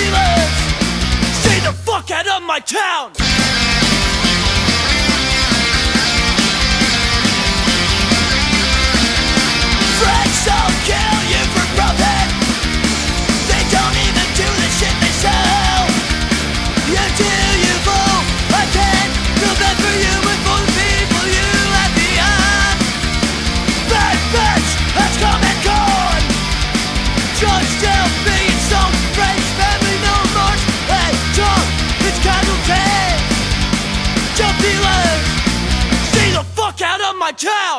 dealers, stay the fuck out of my town. Friends don't kill you for profit. They don't even do the shit they sell. You do, you fool. I can't feel bad for you and for the people you left behind. Bad bitch has come and gone. Drugs still being sold. Friends, family, no much. Hey, drunk, it's casualties. Drug dealers, stay the fuck out of my town.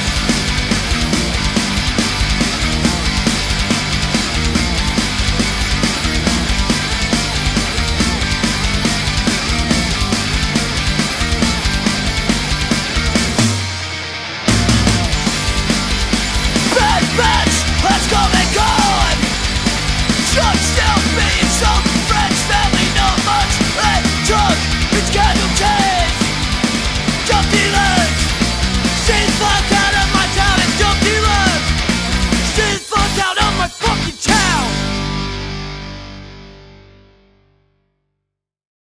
Let's come and gone. Drugs still being sold. Friends, family, not much. Hey, drug, it's casualties. Drug dealers, stay the fuck out of my town. And drug dealers, stay the